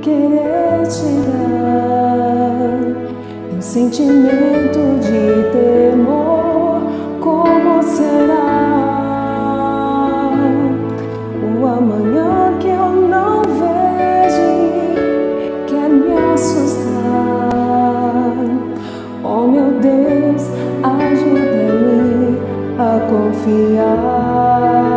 querer te dar um sentimento de temor. Como será o amanhã que eu não vejo, quer me assustar? Oh meu Deus, ajuda-me a confiar.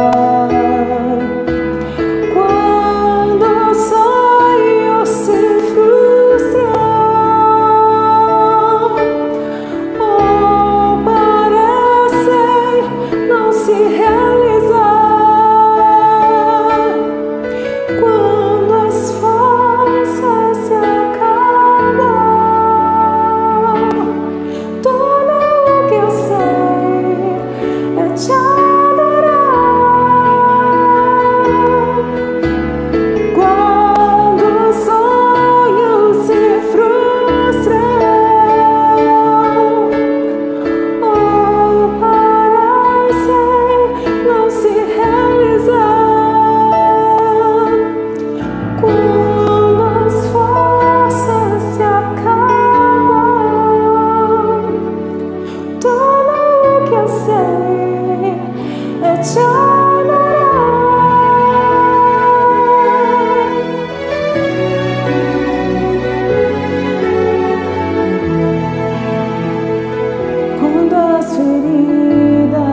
Quando as feridas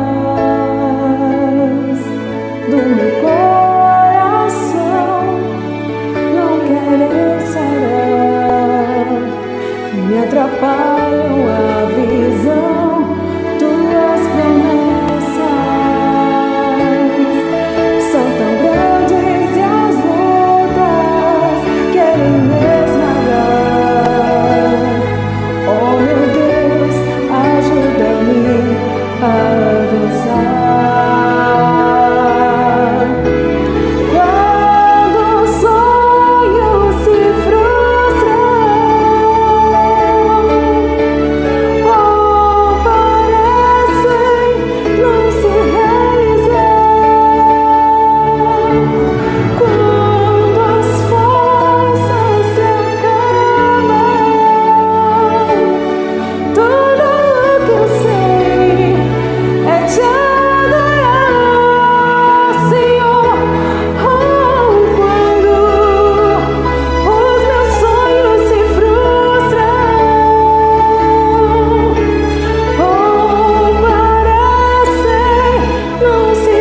do meu coração não querem sarar e me atrapalham a visão, tuas promessas são tão grandes e as lutas querem me esmagar. Oh meu Deus, ajuda-me a avançar. Quando os sonhos se frustram, ou parecem não se realizar, quando as forças se acabam, tudo que eu sei é te adorar, Senhor. Oh, quando os meus sonhos se frustram, ou parecem não se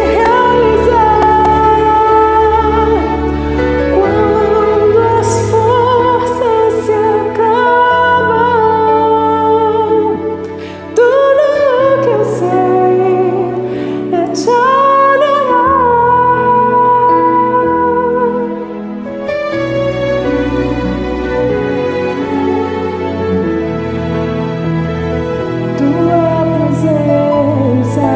realizar, quando as forças se acabam, tudo que eu sei é te adorar. Tua presença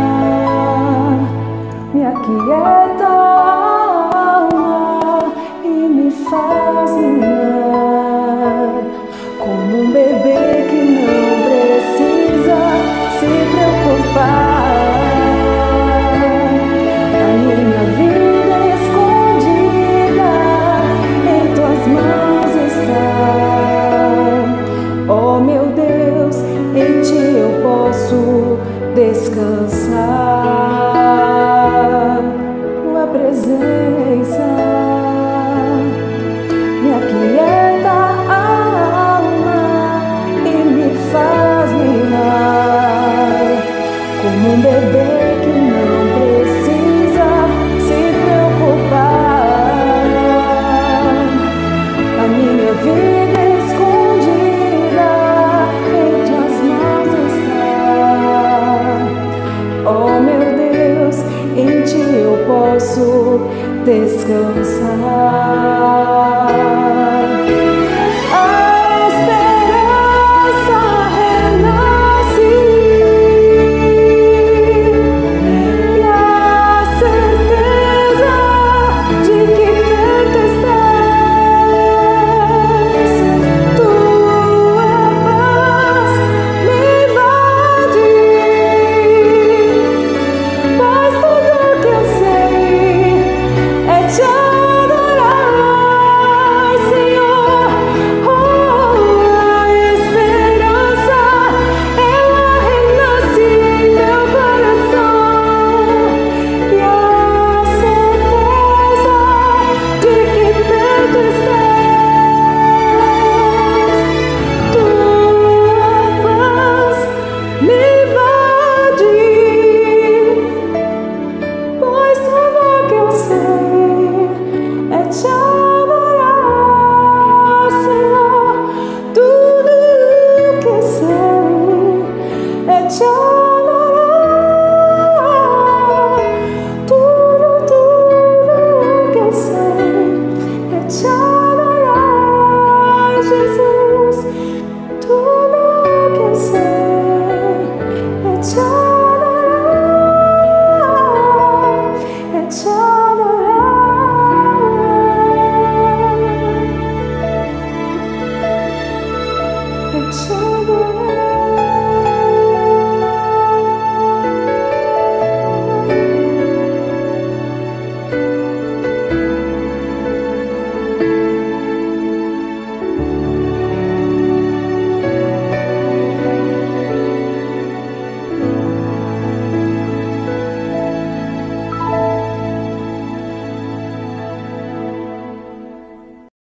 me aquieta a alma e me faz